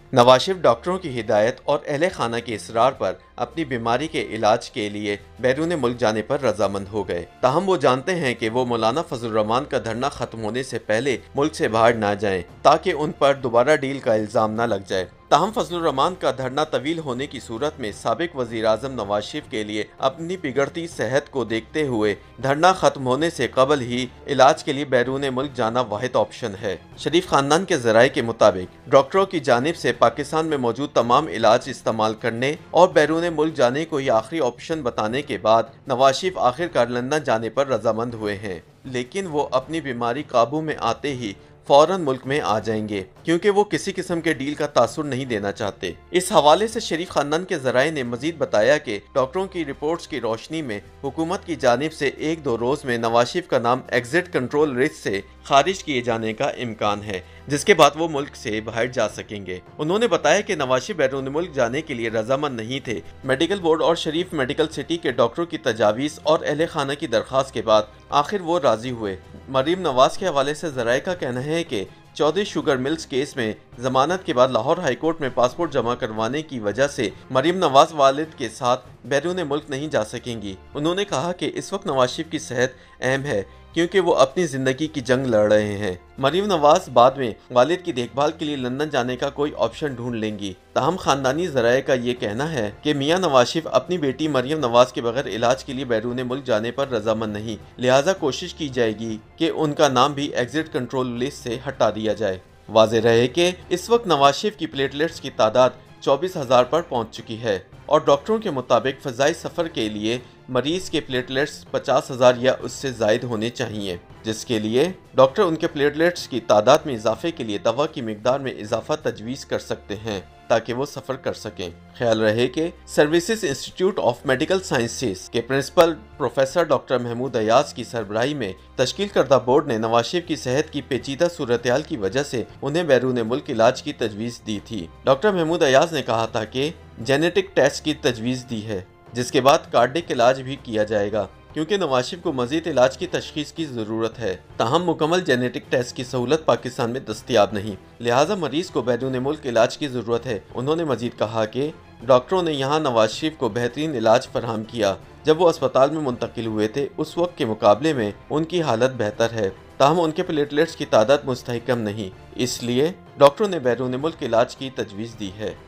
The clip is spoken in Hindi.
नवाज शरीफ डॉक्टरों की हिदायत और अहले खाना के इसरार पर अपनी बीमारी के इलाज के लिए बैरून मुल्क जाने पर रजामंद हो गए। ताहम वो जानते हैं कि वो मौलाना फजल रहमान का धरना खत्म होने से पहले मुल्क से बाहर ना जाएं ताकि उन पर दोबारा डील का इल्जाम न लग जाए। ताहम फजल रहमान का धरना तवील होने की सूरत में साबिक वजीर आजम नवाज शरीफ के लिए अपनी बिगड़ती सेहत को देखते हुए धरना खत्म होने से कबल ही इलाज के लिए बैरून मुल्क जाना वाहिद ऑप्शन है। शरीफ खानदान के जराये के मुताबिक डॉक्टरों की जानिब से पाकिस्तान में मौजूद तमाम इलाज इस्तेमाल करने और बैरून मुल्क जाने को ही आखिरी ऑप्शन बताने के बाद नवाज शरीफ आखिरकार लंदन जाने पर रजामंद हुए हैं, लेकिन वो अपनी बीमारी काबू में आते ही फौरन मुल्क में आ जाएंगे क्योंकि वो किसी किस्म के डील का तासुर नहीं देना चाहते। इस हवाले से शरीफ खानदान के जराये ने मजीद बताया कि डॉक्टरों की रिपोर्ट्स की रोशनी में हुकूमत की जानिब से 1-2 रोज में नवाज शरीफ का नाम एग्जिट कंट्रोल लिस्ट से खारिज किए जाने का इम्कान है, जिसके बाद वो मुल्क से बाहर जा सकेंगे। उन्होंने बताया कि नवाज शरीफ बैरून मुल्क जाने के लिए रजामंद नहीं थे। मेडिकल बोर्ड और शरीफ मेडिकल सिटी के डॉक्टरों की तजावीज़ और अहले खाना की दरख्वास्त के बाद आखिर वो राजी हुए। मरीम नवाज के हवाले से जराये का कहना है कि चौधरी शुगर मिल्स केस में जमानत के बाद लाहौर हाईकोर्ट में पासपोर्ट जमा करवाने की वजह से मरीम नवाज वालिद के साथ बैरून मुल्क नहीं जा सकेंगी। उन्होंने कहा कि इस वक्त नवाज शरीफ की सेहत अहम है क्योंकि वो अपनी जिंदगी की जंग लड़ रहे हैं। मरीम नवाज बाद में वालिद की देखभाल के लिए लंदन जाने का कोई ऑप्शन ढूंढ लेंगी। ताहम खानदानी जराये का ये कहना है कि मियां नवाज शरीफ अपनी बेटी मरियम नवाज के बगैर इलाज के लिए बैरून मुल्क जाने पर रजामंद नहीं, लिहाजा कोशिश की जाएगी कि उनका नाम भी एग्जिट कंट्रोल लिस्ट से हटा दिया जाए। वाज़ेह रहे कि इस वक्त नवाज शरीफ की प्लेटलेट्स की तादाद 24,000 पर पहुंच चुकी है और डॉक्टरों के मुताबिक फ़ज़ाई सफ़र के लिए मरीज़ के प्लेटलेट्स 50,000 या उससे ज़ायद होने चाहिए, जिसके लिए डॉक्टर उनके प्लेटलेट्स की तादाद में इजाफे के लिए दवा की मिकदार में इजाफा तजवीज़ कर सकते हैं ताकि वो सफ़र कर सकें। ख्याल रहे कि services institute of medical sciences के principal professor doctor Mahmood Ayaz की सरबराही में तश्कील करदा बोर्ड ने नवाज शरीफ की सेहत की पेचीदा सूरत-ए-हाल की वजह से उन्हें बैरून मुल्क इलाज की तजवीज़ दी थी। डॉक्टर महमूद अयाज ने कहा था कि जेनेटिक टेस्ट की तजवीज़ दी है, जिसके बाद कार्डिक इलाज भी किया जाएगा क्योंकि नवाज शरीफ को मजीद इलाज की तशखीस की ज़रूरत है। ताहम मुकम्मल जेनेटिक टेस्ट की सहूलत पाकिस्तान में दस्तियाब नहीं, लिहाजा मरीज़ को बैरून मुल्क इलाज की ज़रूरत है। उन्होंने मजीद कहा कि डॉक्टरों ने यहाँ नवाज शरीफ को बेहतरीन इलाज फराहम किया। जब वो अस्पताल में मुंतकिल हुए थे उस वक्त के मुकाबले में उनकी हालत बेहतर है, ताहम उनके प्लेटलेट्स की तादाद मुस्तहकम नहीं, इसलिए डॉक्टरों ने बैरून मुल्क इलाज की तजवीज़ दी है।